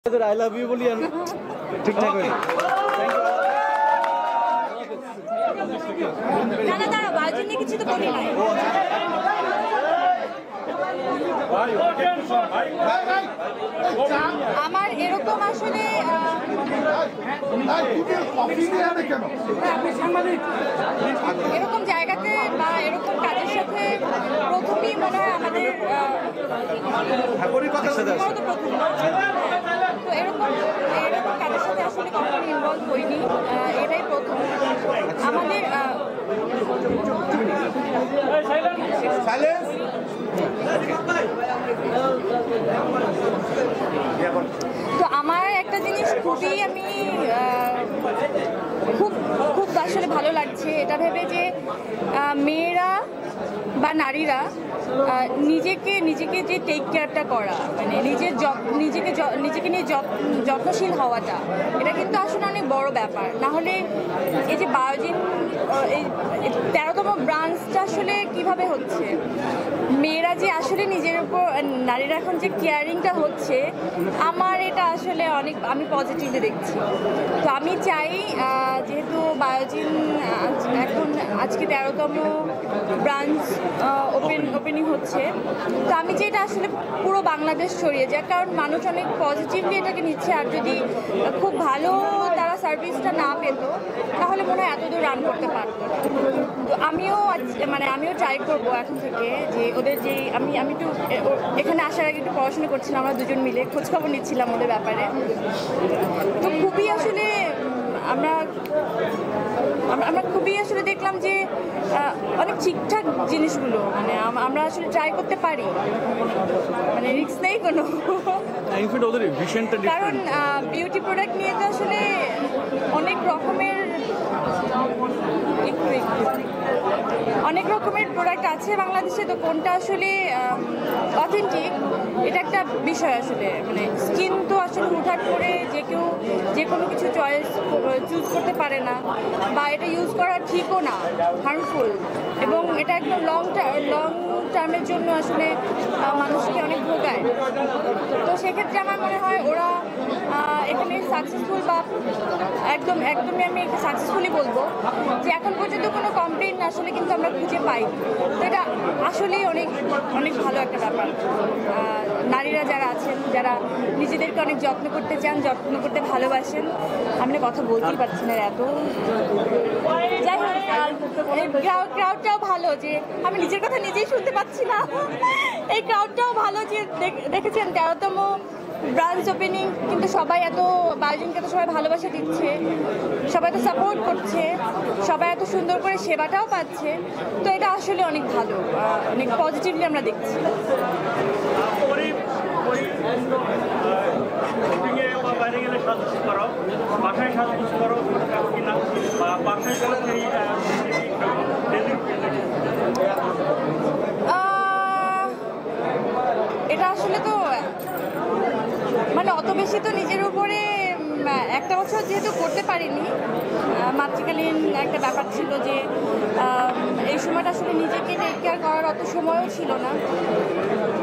I love you বলি আমি ঠিকঠাক হয়ে না না দাঁড়া বায়োজিন নিয়ে কিছু তো বলি নাই আমার এরকম আসলে এরকম জায়গাতে বা এরকম কাজের সাথে প্রথমেই মনে হয় আমাদের তো এরকম এরকম কাজের সাথে আসলে কখনো ইনভলভ হইনি এটাই প্রথম আমাদের তো আমার একটা জিনিস খুবই আমি খুব খুব আসলে ভালো লাগছে এটা ভেবে যে মেয়েরা বা নারীরা নিজেকে যে টেক কেয়ারটা করা মানে নিজেকে নিয়ে যত্নশীল হওয়াটা এটা কিন্তু আসলে অনেক বড় ব্যাপার না হলে এই যে বায়োজিন এই 13তম ব্রাঞ্চটা আসলে কিভাবে হচ্ছে মেয়েরা যে আসলে নিজের উপর নারীরা এখন যে কেয়ারিংটা হচ্ছে আমার এটা আসলে অনেক আমি পজিটিভলি দেখছি তো আমি চাই যেহেতু বায়োজিন এখন আজকে 13তম ব্রাঞ্চ ওপেনিং হচ্ছে তো আমি যে এটা আসলে পুরো বাংলাদেশ ছড়িয়ে যায় কারণ মানুষ অনেক পজিটিভলি এটাকে নিচ্ছে আর যদি খুব ভালো তারা সার্ভিসটা না পেত তাহলে মনে হয় এতদূর রান করতে পারতো তো আমিও ট্রাই করবো এখন থেকে যে ওদের যে আমি একটু এখানে আসার আগে একটু পড়াশোনা করছিলাম আমরা দুজন মিলে খোঁজখবর নিচ্ছিলাম ওদের ব্যাপারে তো খুবই আসলে আমরা খুবই আসলে দেখলাম যে অনেক ঠিকঠাক জিনিসগুলো মানে আমরা আসলে ট্রাই করতে পারি মানে রিস্ক নেই কোনো কারণ বিউটি প্রোডাক্ট নিয়ে তো আসলে অনেক রকমের প্রোডাক্ট আছে বাংলাদেশে তো কোনটা আসলে অথেন্টিক এটা একটা বিষয় আসলে মানে স্কিন তো আসলে হুটহাট করে যে কোনো কিছু চুজ করতে পারে না বা এটা ইউজ করা ঠিকও না হার্মফুল এবং এটা একদম লং টার্মের জন্য আসলে মানুষকে অনেক ভোগায় তো সেক্ষেত্রে আমার মনে হয় ওরা এখানে সাকসেসফুল বা একদমই আমি সাকসেসফুলি বলবো যে এখন পর্যন্ত কোনো কমপ্লেইন আসলে কিন্তু আমরা খুঁজে পাই তো এটা আসলেই অনেক অনেক ভালো একটা ব্যাপার নারীরা যারা আছেন যারা নিজেদেরকে অনেক যত্ন করতে চান যত্ন করতে ভালোবাসেন আমি কথা বলতেই পারছি না এত যাই হোক এই ক্রাউডটাও ভালো যে আমি নিজের কথা নিজেই শুনতে পাচ্ছি না এই ক্রাউডটাও ভালো যে দেখেছেন 13তম ব্রাঞ্চ ওপেনিং কিন্তু সবাই এত বায়োজিনকে তো সবাই ভালোবাসা দিচ্ছে সবাই তো সাপোর্ট করছে সবাই এত সুন্দর করে সেবাটাও পাচ্ছে তো এটা আসলে অনেক ভালো অনেক পজিটিভলি আমরা দেখছি এটা আসলে তো মানে অত বেশি তো নিজের উপরে একটা বছর যেহেতু করতে পারিনি মাতৃকালীন একটা ব্যাপার ছিল যে এই সময়টা আসলে নিজেকে টেক কেয়ার করার অত সময়ও ছিল না